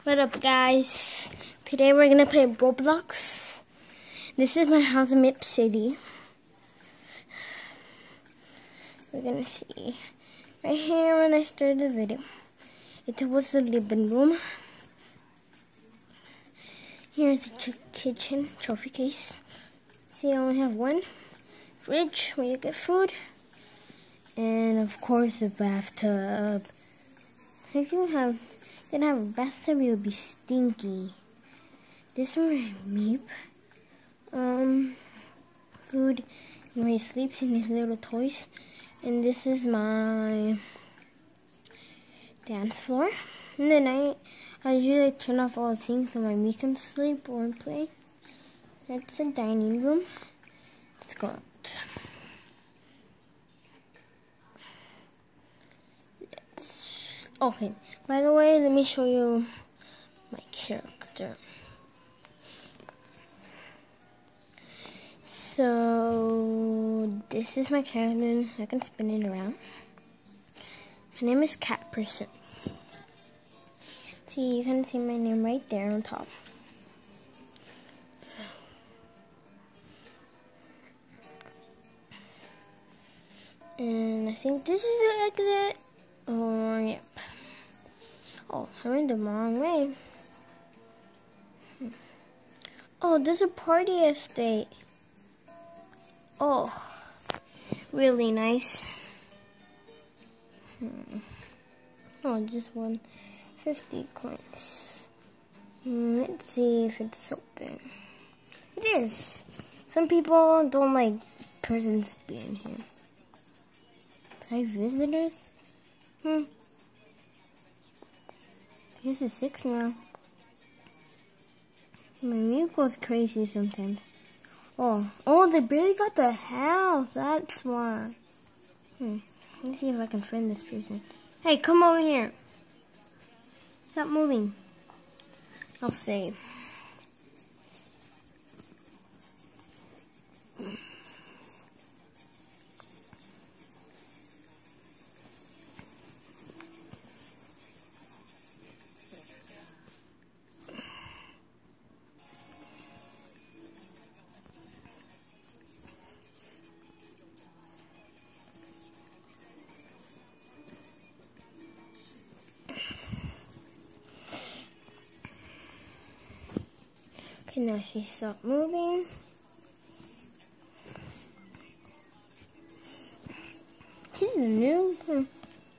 What up, guys? Today we're gonna play Roblox. This is my house in Mip City. We're gonna see right here when I started the video. It was the living room. Here's the kitchen trophy case. See, I only have one. Fridge where you get food, and of course the bathtub. If you didn't have a bathtub, it would be stinky. This is my Meep. Food, and where he sleeps in his little toys. And this is my dance floor. In the night, I usually turn off all the things so my Meep can sleep or play. That's the dining room. Let's go out. Okay, by the way, let me show you my character. So, this is my character. I can spin it around. My name is Cat Person. See, you can see my name right there on top. And I think this is the exit. Oh, yep. Oh, I went the wrong way. Oh, there's a party estate. Oh, really nice. Oh, just 150 coins. Let's see if it's open. It is. Some people don't like persons being here. 5 visitors? This is 6 now. My Meep goes crazy sometimes. Oh, they barely got the house. That's why. Let me see if I can friend this person. Hey, come over here. Stop moving. I'll save. Okay, now she stopped moving. She's a noob.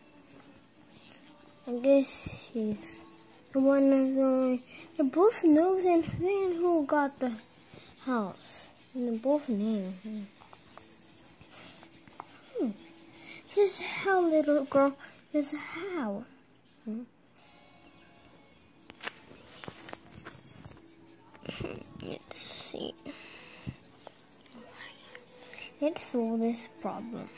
I guess she's the one of the. They're both noobs and then who got the house. And they're both named. Just how, little girl. Just how. Let's see. Let's solve this problem.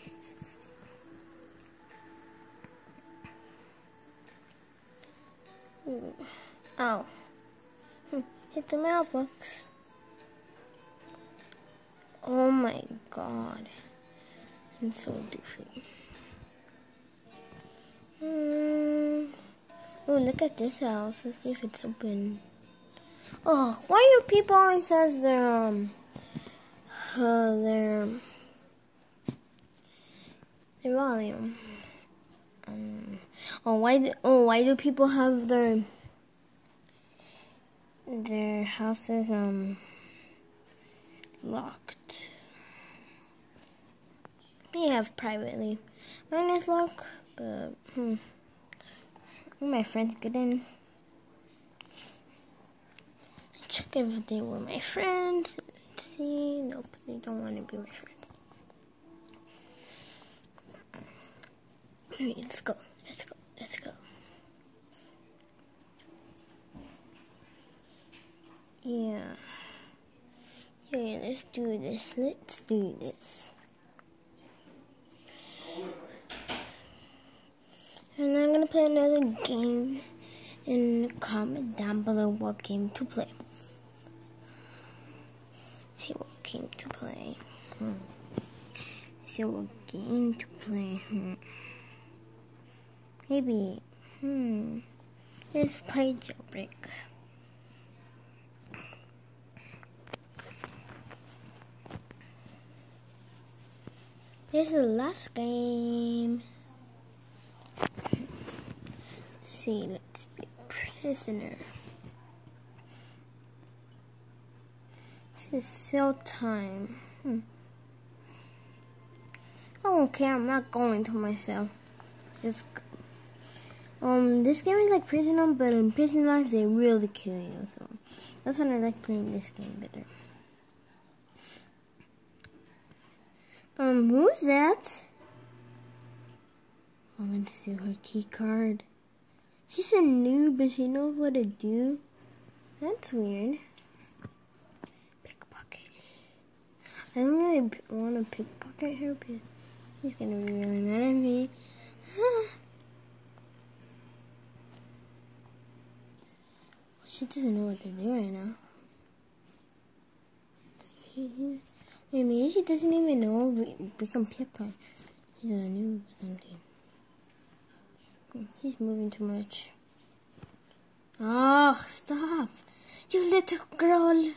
Oh. Hit the mailbox. Oh my god. I'm so doofy. Oh, look at this house. Let's see if it's open. Oh, why do people always says their volume? Why do people have their houses locked? We have privately. Mine is locked, but my friends get in. Check if they were my friends. Let's see. Nope, they don't want to be my friends. Alright, let's go. Let's go. Yeah, let's do this. And I'm gonna play another game. And comment down below what game to play. See what game to play. See what game to play. Maybe Let's play Jailbreak. This is the last game. Let's see, let's be prisoner. This is cell time. I don't care, I'm not going to myself. Just this game is like Prison, but in Prison Life they really kill you, so that's why I like playing this game better. Who's that? I want to see her key card. She's a noob, but she knows what to do. That's weird. Pickpocket. I don't really want to pickpocket her, but she's gonna be really mad at me. She doesn't know what to do right now. Wait, maybe she doesn't even know we can pickpocket. She's a noob or something. He's moving too much. Oh, stop! You little girl!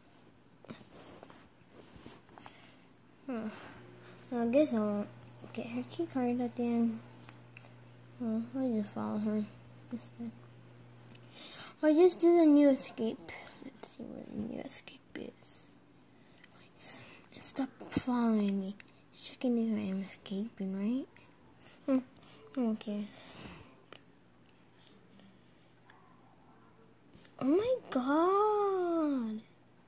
I guess I won't get her key card at the end. I'll just follow her instead. Or just do the new escape. Let's see where the new escape is. Wait, stop following me. Checking if I'm escaping, right? Who cares? Oh my god!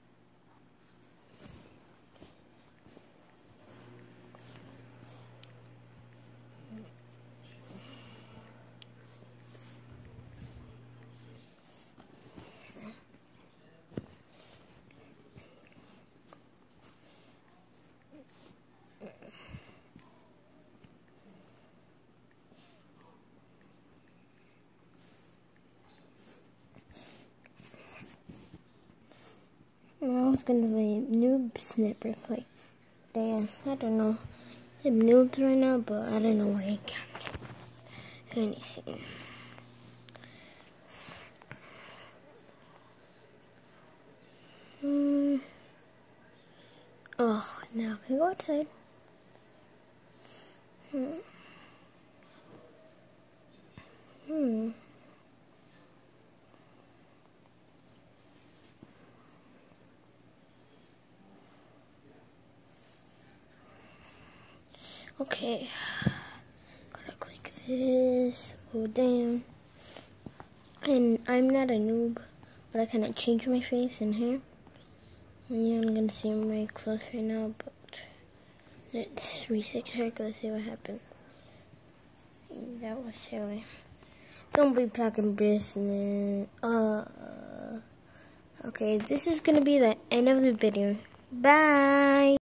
Now it's gonna be noob snipper play. Dance. I don't know. I'm noobs right now, but I don't know where I count anything. Oh, now I can go outside. Okay, gotta click this, go down, and I'm not a noob, but I kinda changed my face and hair. And yeah, I'm gonna see my clothes right now, but let's reset her, let's see what happens. That was silly. Don't be packing business. Okay, this is gonna be the end of the video. Bye!